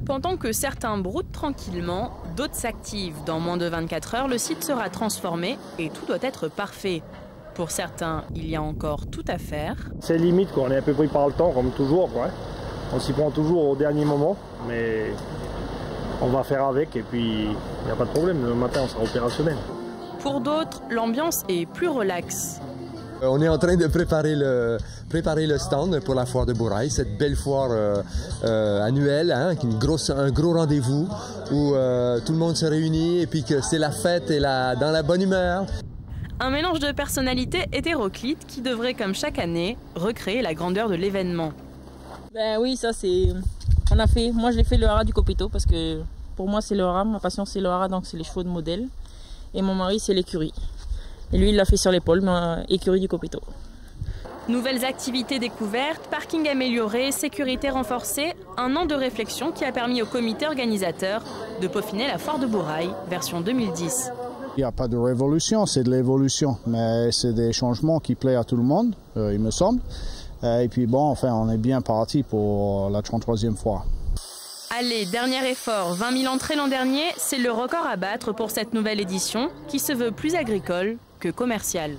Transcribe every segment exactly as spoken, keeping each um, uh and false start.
Pendant que certains broutent tranquillement, d'autres s'activent. Dans moins de vingt-quatre heures, le site sera transformé et tout doit être parfait. Pour certains, il y a encore tout à faire. C'est limite, quoi. On est un peu pris par le temps, comme toujours, quoi. On s'y prend toujours au dernier moment, mais on va faire avec et puis il n'y a pas de problème. Le matin, on sera opérationnel. Pour d'autres, l'ambiance est plus relaxe. On est en train de préparer le, préparer le stand pour la foire de Bourail, cette belle foire euh, euh, annuelle, hein, une grosse, un gros rendez-vous où euh, tout le monde se réunit et puis que c'est la fête et la, dans la bonne humeur. Un mélange de personnalités hétéroclites qui devrait, comme chaque année, recréer la grandeur de l'événement. Ben oui, ça c'est... On a fait... Moi j'ai fait le haras du Copéto parce que pour moi c'est le haras, ma passion c'est le haras, donc c'est les chevaux de modèle. Et mon mari c'est l'écurie. Et lui il l'a fait sur l'épaule, mais écurie du Copéto. Nouvelles activités découvertes, parking amélioré, sécurité renforcée, un an de réflexion qui a permis au comité organisateur de peaufiner la foire de Bourail, version deux mille dix. Il n'y a pas de révolution, c'est de l'évolution, mais c'est des changements qui plaisent à tout le monde, euh, il me semble. Et puis bon, enfin, on est bien parti pour la trente-troisième fois. Allez, dernier effort, vingt mille entrées l'an dernier, c'est le record à battre pour cette nouvelle édition qui se veut plus agricole que commerciale.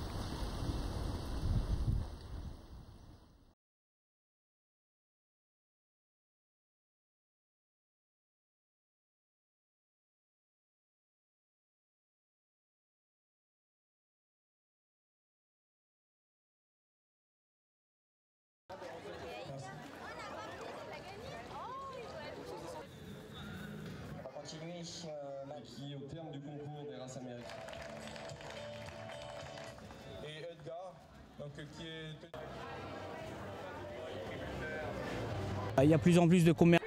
Qui, au terme du concours des races américaines. Et Edgar, donc, qui est... Il y a de plus en plus de commerces.